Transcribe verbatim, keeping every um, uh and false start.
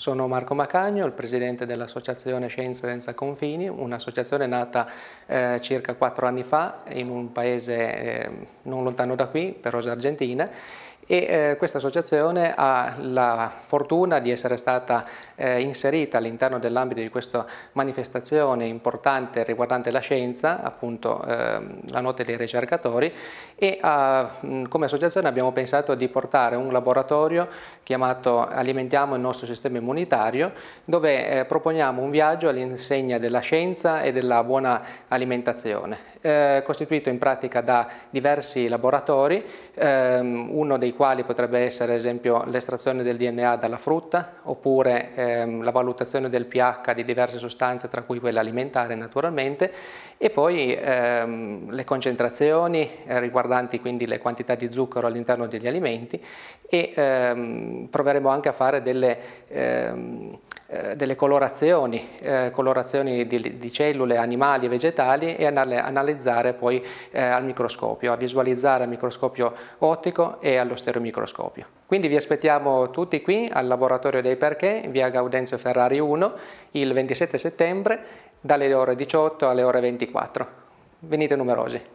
Sono Marco Macagno, il presidente dell'Associazione Scienze Senza Confini, un'associazione nata eh, circa quattro anni fa in un paese eh, non lontano da qui, Perosa Argentina, e eh, questa associazione ha la fortuna di essere stata eh, inserita all'interno dell'ambito di questa manifestazione importante riguardante la scienza, appunto eh, la notte dei ricercatori, e eh, come associazione abbiamo pensato di portare un laboratorio chiamato Alimentiamo il nostro sistema immunitario, dove eh, proponiamo un viaggio all'insegna della scienza e della buona alimentazione, eh, costituito in pratica da diversi laboratori, ehm, uno dei quali potrebbe essere ad esempio l'estrazione del D N A dalla frutta, oppure ehm, la valutazione del pH di diverse sostanze, tra cui quella alimentare naturalmente, e poi ehm, le concentrazioni eh, riguardanti quindi le quantità di zucchero all'interno degli alimenti, e ehm, proveremo anche a fare delle, ehm, eh, delle colorazioni, eh, colorazioni di, di cellule animali e vegetali, e anal analizzare poi eh, al microscopio, a visualizzare al microscopio ottico e allo stereomicroscopio. Quindi vi aspettiamo tutti qui al Laboratorio dei Perché, via Gaudenzio Ferrari uno, il ventisette settembre, dalle ore diciotto alle ore ventiquattro. Venite numerosi.